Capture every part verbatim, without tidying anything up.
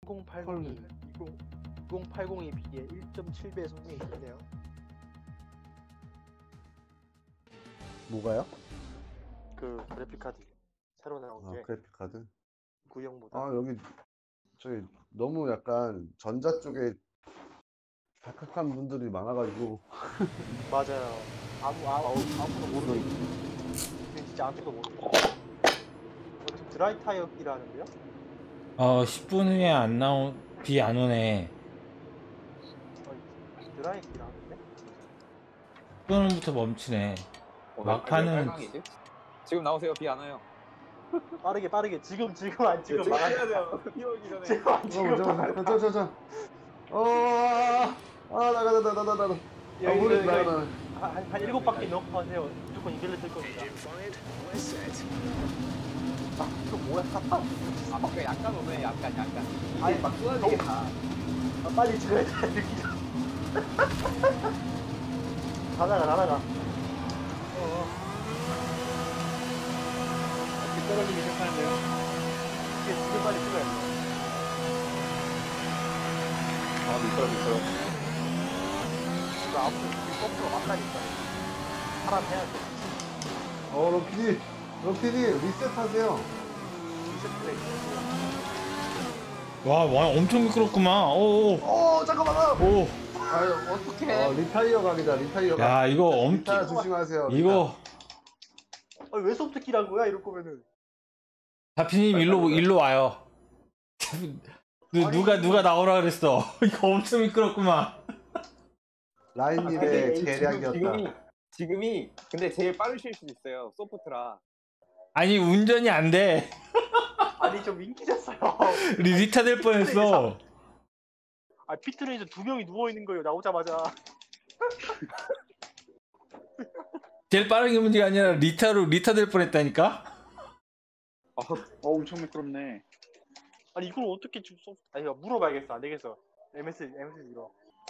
이공팔공이 이공팔공에 비해 일 점 칠 배 성능이 크네요. 뭐가요? 그 그래픽 카드 새로 나온 아, 게 그래픽 카드? 구형보다. 아, 여기 저희 너무 약간 전자 쪽에 박학한 분들이 많아가지고. 맞아요. 아무 아무 아무도 모르는. 진짜 아무도 모르는. 어, 지금 드라이 타이어기라는데요? 어, 십 분 후에 안 나온, 비 안 오네. 어, 드라이기라는데? 십 분부터 멈추네. 어, 막판은- 왜 빨강이지? 지금 나오세요. 비 안 와요. 빠르게 빠르게 지금 지금 안 지금 지금 막아야 해야 돼요. 비 오기 전에. 지금 안 지금 막아야 저, 저, 저, 저. 어, 아, 아, 나가, 나가, 나가, 나가. 아, 여기, 모르, 여기, 나가, 여기. 나가. 한, 한 일곱 바퀴 넣고 하세요. 무조건 이길래 뜰 겁니다. 아, 이거 뭐야? 아, 그게 약간 오네. 약간, 약간. 이게 아니, 막 쏟아지겠다. 아, 빨리 찍어야 돼, 느끼죠. 다 나가, 다 나가. 어, 이렇게 떨어지기 시작하는데요. 이게 지금 빨리 찍어야 돼. 아, 미끄러, 미끄러. 이거 아무튼 이 펌프가 막다니까. 사람 해야 돼. 어, 럭키디, 럭키디, 리셋하세요. 리셋 플레이. 와, 와, 엄청 미끄럽구만. 오, 어, 잠깐만. 오. 아유, 어떡해. 어, 리타이어 각이다, 리타이어 각. 야, 이거 리타 엄청, 조심하세요. 이거, 아, 왜 소프트키란 거야? 이럴 거면은. 다피님 일로, 일로 와요. 누, 누가, 누가 나오라 그랬어. 이거 엄청 미끄럽구만. 라인일의 지금- 계략이었다. 지금이, 지금이, 근데 제일 빠르실 수도 있어요. 소프트라. 아니, 운전이 안 돼. 아니, 좀 인기졌어요. 리- 리타 될 뻔했어. 아, 피트레이저 두 명이 누워있는 거예요, 나오자마자. 제일 빠른 게 문제가 아니라 리타로, 리타 될 뻔했다니까? 어, 엄청 미끄럽네. 아니, 이걸 어떻게 지금 소프트. 아니, 이거 물어봐야겠어. 안 되겠어. 엠에스, 엠에스지로.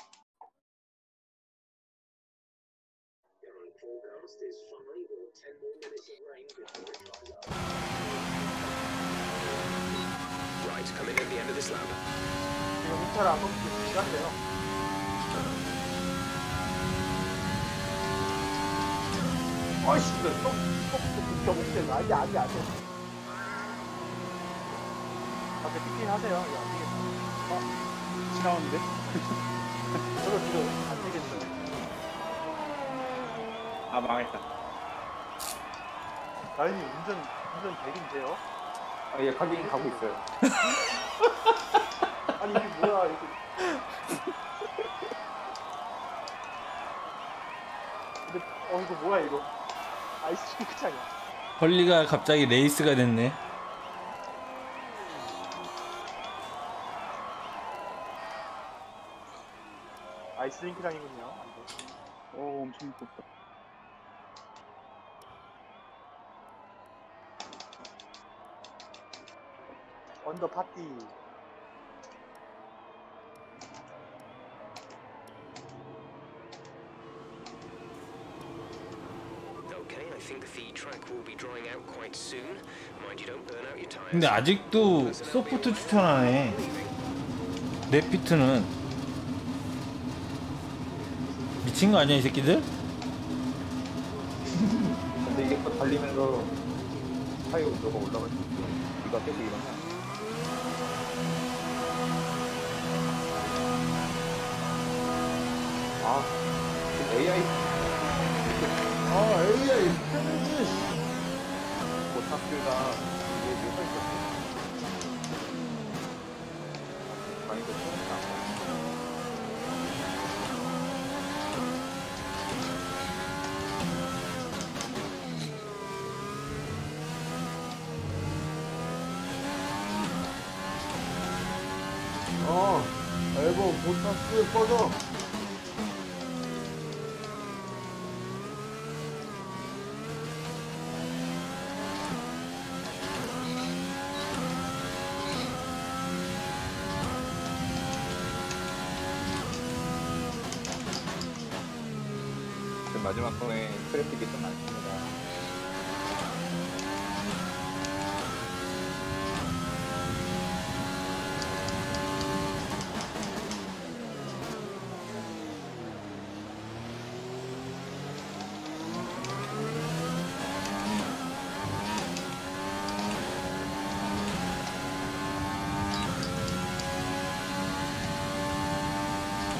Right, come in at the end of this lap. 지금 인차를 안 멈추고 시간돼요. 아이씨, 이거 쏙, 쏙, 경기는 아니, 아니, 아니. 앞에 피핀 하세요. 이거 안 되겠어. 어? 지나오는데? 저도 지금 안 되겠어요. 아, 망했다. 라인이 운전, 운전 대리인데요? 아, 예, 가긴 가고 있어요. 아니, 이게 뭐야, 이게. 근데, 어, 이거 뭐야, 이거. 아이스 싱크장이야. 헐리가 갑자기 레이스가 됐네. 아이스링크장이군요. 안 돼. 오, 엄청 미끄럽다. 언더 파티. Okay, I think the track will be drying out quite soon. Mind you don't burn out your tires. 근데 아직도 소프트 추천하네. 랩피트는. 미친 거 아니야, 이 새끼들? 근데 이게 또 달리면서 타이어 온도가 올라갈 수 있어. 이거 계속 일어나. 아, 에이아이 아, 에이아이, 편지. 고탑들가 이게 묘사 있었어. 많이 더 좋았다. 어, 앨범 보타스 꺼져. 지금 마지막 번에 트래픽이 좀 많습니다.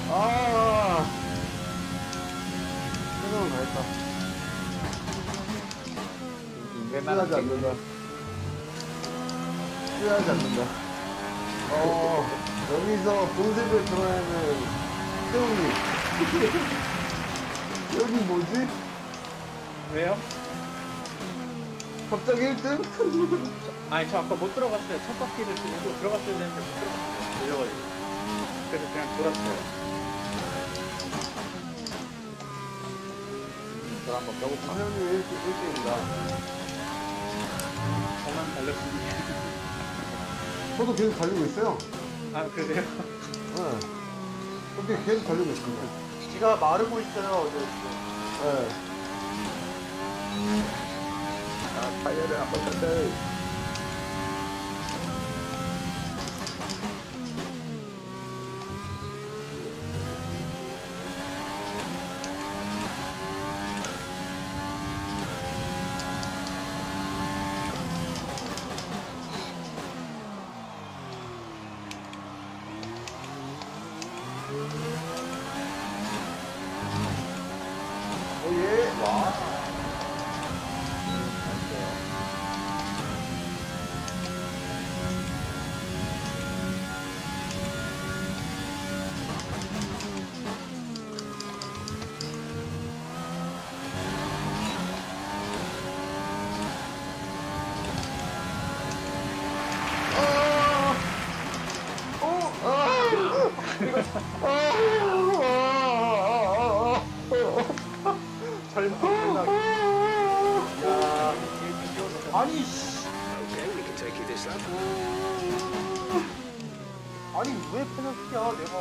아, 최선을 다했다. 후회하지 않는다. 후회하지 않는다. 어, 여기서 본색을 드러내는 태웅님. 여기 뭐지? 왜요? 갑자기 일 등? 아니 저 아까 못 들어갔어요. 첫 바퀴를 들고 들어갔어야 되는데 못 들어갔어요. 밀려가지고. 그래서 그냥 돌았어요. 저 한번 껴볼까? 태웅님 일 등입니다. 저만 달렸습니다. 저도 계속 달리고 있어요. 아 그래요? 네. 그렇게 계속 달리고 있습니다. 지가 마르고 있어요. 저 지금. 네. 아, 타이어를 한번 던져. 오예. 와. 절망. 야, 아니 씨. Okay, we can take you this lap. 아니 왜 페널티야? 내가.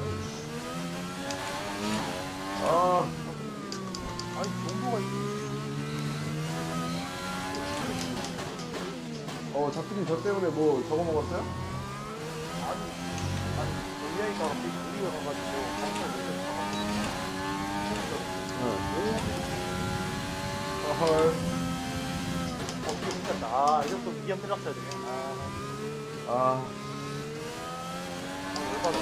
아, 아니 정보가 있. 어, 작품님 저 때문에 뭐 저거 먹었어요? 아니, 아니, 전략이가 우리가 가가지고 한번 네. 헐. 어떻게 생겼다. 아, 이것도 위험 들었어야 되네. 아, 아, 열받아.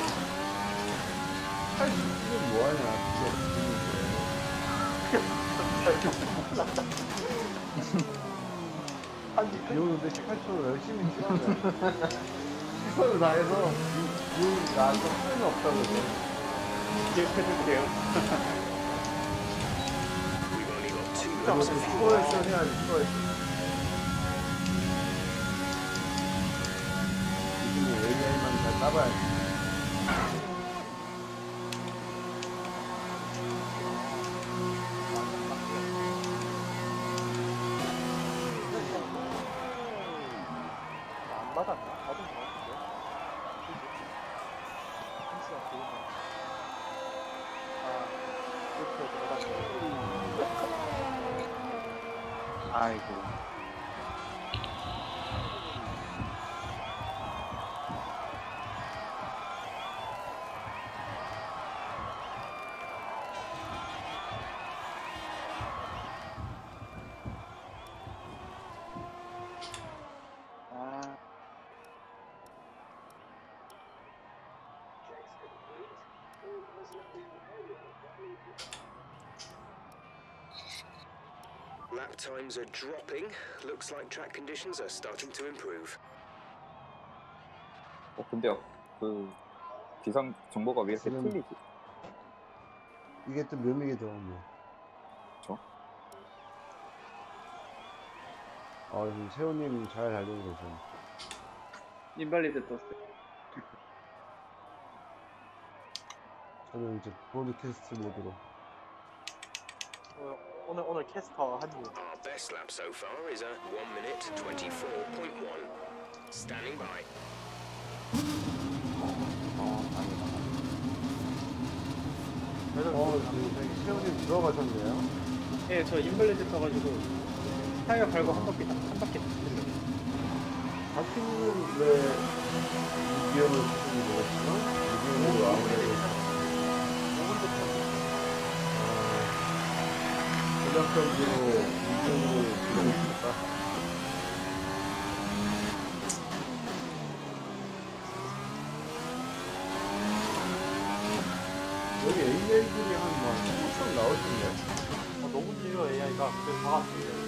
팔 지금 뭐하냐, 아니, 비 오는데 십팔 초로 열심히 뛰어내. 최선을 다해서 비 오는 나한테 소용이 없다고 그래. 기억해줄게요. We've only got two 그리고 laps 또 of fuel. 스코어액션 해야지, 스코어액션. 요즘에 에이아이만 잘 따봐야지. 안 받았나? 받은 거 같은데. 힌스가 보이네. 아, 이렇게 들어갔네. 아이고. 아, Lap times are dropping. Looks like track conditions are starting to improve. 어, 근데요, 그, 기상 정보가 왜 이렇게 지금- 틀리지? 이게 또 묘미게 들어갔네. 그쵸? 아, 지금 세호님 잘 달리고 계세요. 인발리드 떴어요. 저는 이제 브로드캐스트 모드로. 어, 오늘, 오늘 캐스터 한 일. Our best lap so far is a one minute twenty-four point one. Standing by. 어, 다행이다. 그래서 어, 지금 저기 세호님 들어가셨네요. 예, 저 인발리드 떠가지고 타이어 갈고 한 바퀴 한 바퀴 탔어요. 박팀은 왜 미디엄을 쓰는지 모르겠지만, 미디엄으로 아무래도. 전략적으로 미디엄으로 쓰고 있으니까. 여기 에이아이들이 한뭐 천명 나올 텐데. 어, 너무 느려 에이아이가. 그래서 다 같이.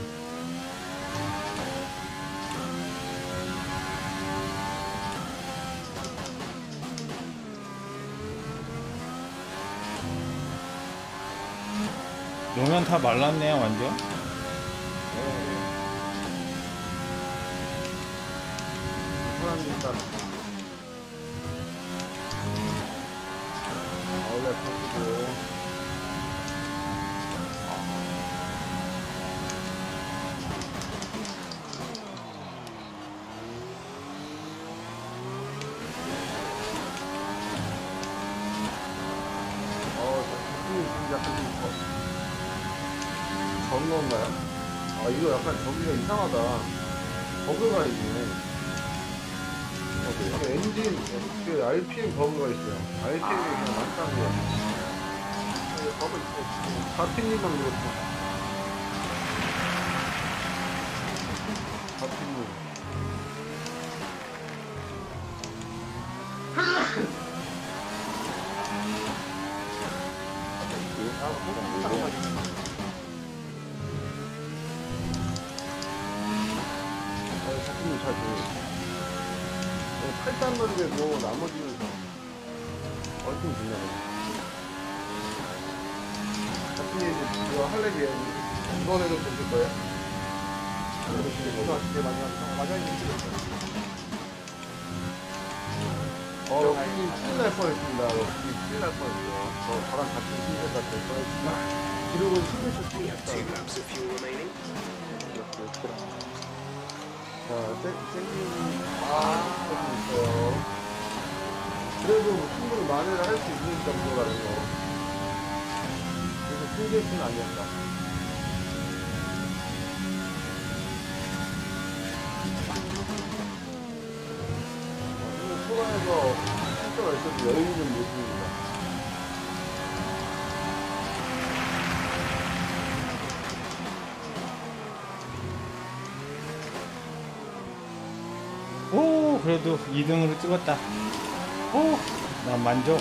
노면 다 말랐네요 완전. 사람 일단 원래 터지고. 어, 저 진짜 좀 적은 건가요? 아, 이거 약간 저기가 이상하다. 버그가 있네. 어, 엔진, 그 알피엠 버그가 있어요. 알피엠이 그냥 많다는 거야. 네, 버그 있어요. 가피님만 그렇죠. 가피님. 아, 가피님 잘 보여요. 팔 단만 되고 나머지는 다 얼핏 지나가요. 같은 얘기 이거 할래비에 이번에도 보실 거예요? 이거 되게 많이 하죠. 마지막에 힘들었어요. 어, 형님 큰일 날 뻔했습니다. 형님 큰일 날 뻔했어요. 저 저랑 같은 신세 같을 뻔했지만 기록은 십일 초 Two 찍었다. laps of fuel remaining. 자, 생긴 아, 조금 있어요. 그래도 충분히 만회를 할 수 있는 정도라는 거. 그래서 큰 개수는 아니었다. 초반에서 센터가 있어도 여유 있는 모습입니다. 오 그래도 이 등으로 찍었다. 오 난 만족.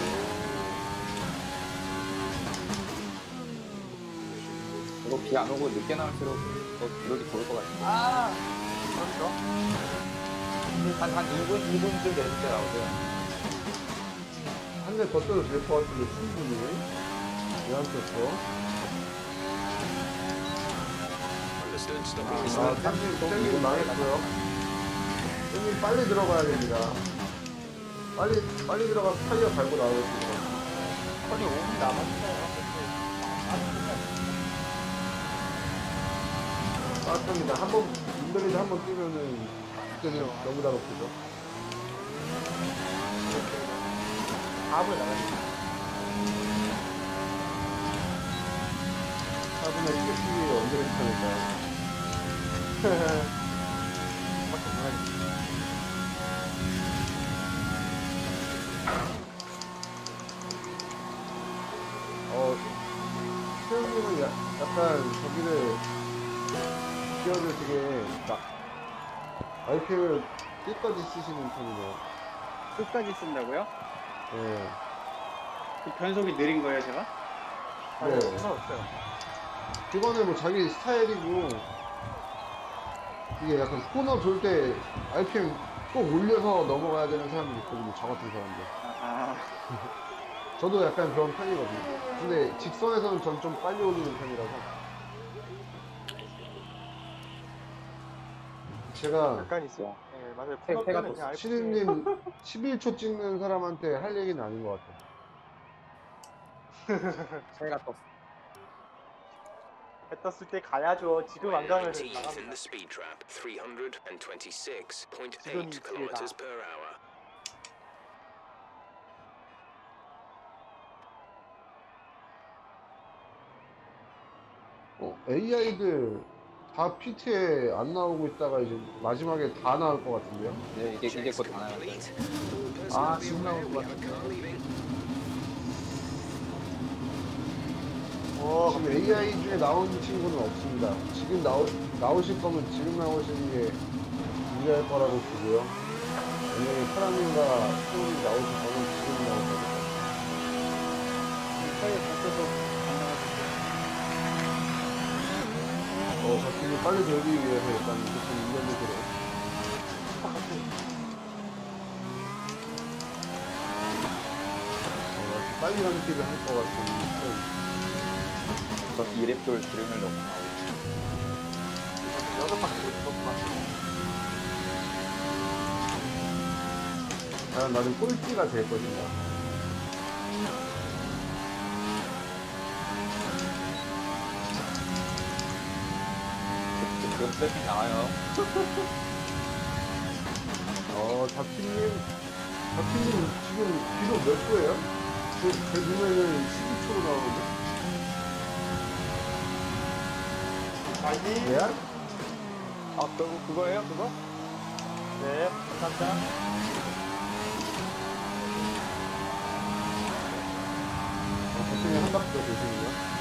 이거 비 안 오고 늦게 나올수록 더 기록이 좋을 것 같은데. 아, 그렇죠. 한, 한 이 분, 이 분쯤 됐을 때 나오세요. 한 대 더 떠도 될 것 같은데, 충분히. 왜 안 떴어? Understood. Stopping 아, this lap. 땡님, 땡님 망했어요. 땡님 빨리 들어가야 됩니다. 빨리, 빨리 들어가서 타이어 갈고 나오겠습니다. 거의 오 분 남았어요. 맞습니다. 한 번, 인더리드 한 번 뛰면은, 그때는 너무나 높죠. 사 분에 나가니까. 사 분의 킬십이 언제 괜찮을까요? 밖에 못 하겠네. 어, 수영님은 야, 약간 저기를, 기어를 되게 막, 아이피를 끝까지 쓰시는 편이네요. 끝까지 쓴다고요? 네. 그 변속이 느린 거예요, 제가? 아니, 네. 상관없어요. 그거는 뭐 자기 스타일이고, 이게 약간 코너 돌 때 알피엠 꼭 올려서 넘어가야 되는 사람들이 있거든요. 저 같은 사람들. 아, 저도 약간 그런 편이거든요. 근데 직선에서는 전 좀 빨리 올리는 편이라서. 제가 약간 있어요. 네, 맞아요. 해- 코너 해가 때는 또 그냥 시리님 십일 초 찍는 사람한테 할 얘기는 아닌 것 같아요. 새가 떴어. 배 떴을 때 가야죠. 지금 안 가면 nineteenth in 나갑니다. the speed trap. three hundred twenty-six point 지금 eight 뒤에다. kilometers per hour. 어, 에이아이들 다 피티에 안 나오고 있다가 이제 마지막에 다 나올 것 같은데요? 네, 이게, 이게 곧 다 나요. Complete. All personnel 아, be 지금 aware 나올 we 것 have a car leaving. 어, 지금 에이아이 중에 나온 친구는 없습니다. 지금 나오, 나오실 거면 지금 나오시는 게 유리할 거라고 보고요. 만약에 사람인가 소울이 나오실 거면 지금 나올 거고. 타이어 다 써서 안 나가겠어요. 어, 잡히기 빨리 되기 위해서 일단 조금 인간도 그래. 어, 아주 빨리 가는 길을 할 것 같은 스타일. 저 이 랩돌 들으면 너무 여섯 바퀴 돌았구만. 과연 나는 꼴찌가 될 것인가. 지금 세팅 나와요. 어, 잡히님, 잡히님 지금 기록 몇 도예요? 제, 제 눈에는 십이 초로 나오는데? 아니? 레알? 아, 그거, 그거예요? 그거? 네, 감사합니다. 어, 잡히님 한 바퀴 더 되시는구나.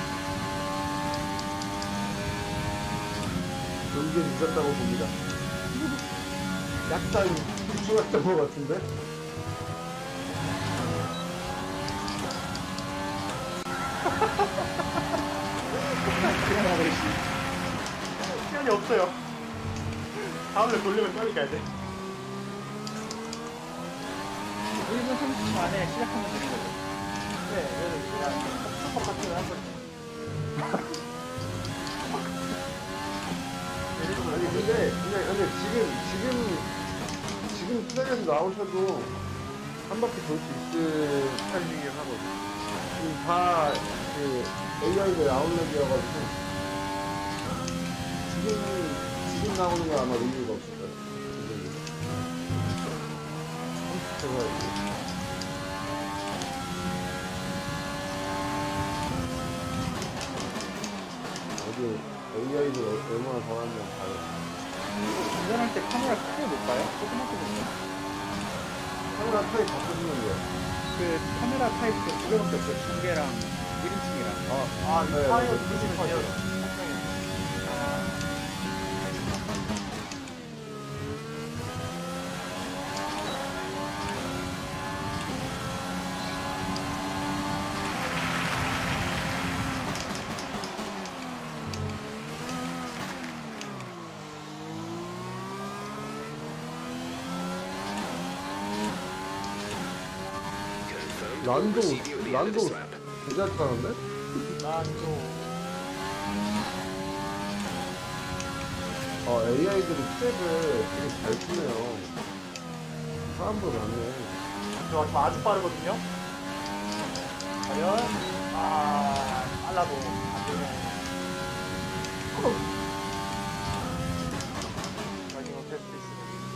연계 늦었다고 봅니다. 약간 집중했던 것 같은데? 시간이 없어요. 다음에 돌리면 빨리 가야 돼. 일 분 삼십 초 안에 시작하면 되는 거죠. 네, 얘는 그냥 첫 같은 거한 번. 아니 근데 근데 근데 지금 지금 지금 투자에서 나오셔도 한 바퀴 돌 수 있을 타이밍이긴 하거든. 지금 다 그 에이아이가 아웃렛이어가지고 지금 지금 나오는 건 아마 의미가 없을 거예요. 삼십 초가 어디 에이아이를 얼마나 더 하면 봐요. 운전할 때 카메라 크게 못 봐요? 조그맣게 보세요. 카메라 타입 바꾸시면 돼요. 그 카메라 타입 두 개밖에 없어요. 중계랑 일 인칭이랑. 아, 네, 타이어 네, 누르시면 네. 돼요. Confirmed. 란도 Receive you at the end of 란도 this lap. 괜찮다는데? 난또 어 에이아이들이 스텝을 되게 잘 쓰네요. 사람보다 낫네. 저 지금 아주 빠르거든요. 과연 아 빨라도 안 되네. 라이딩 어택 스페이스.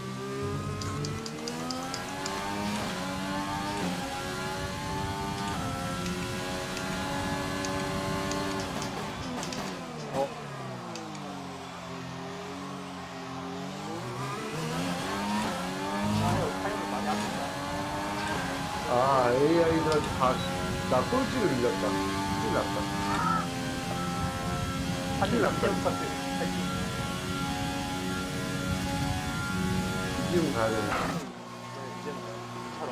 어? 타이어 타이어를 많이 아픈다. 아 에이아이들한테 다나 꼴찌를 밀렸다. 큰일 났다. 한일 남편 같은 타이어. 지금 가야 되네. 네, 이제는 차로.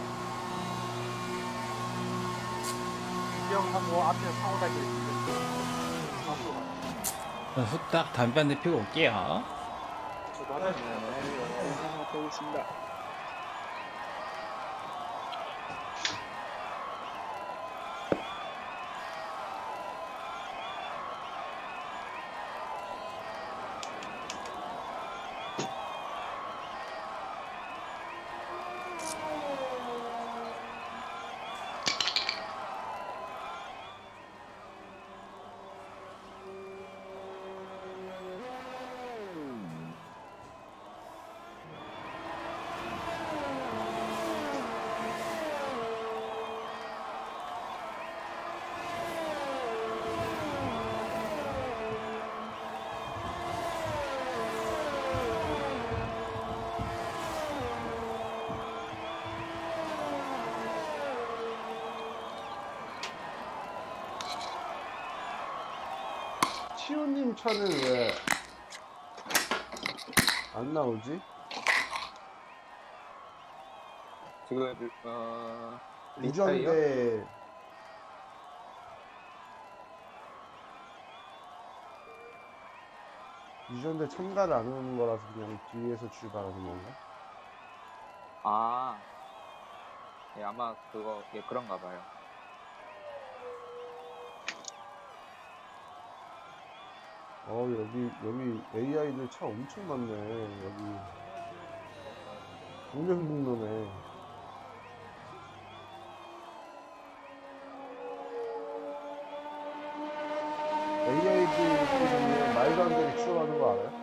수영하고 앞에 상호 달기 앞으로 가요. 후딱 담배 한 대 피고 올게요. 저도 하나 있네. 영상 갔다 오겠습니다. 치우님 차는 왜 안 나오지? 지금, 어, 리타이어? 무전대 유전대 첨가를 안 하는 거라서 그냥 뒤에서 출발하는 건가? 아, 예, 아마 그거, 예, 그런가 봐요. 어, 여기, 여기 에이아이들 차 엄청 많네, 여기. 동명북로네. 에이아이들이 말도 안 되게 추월하는 거 알아요?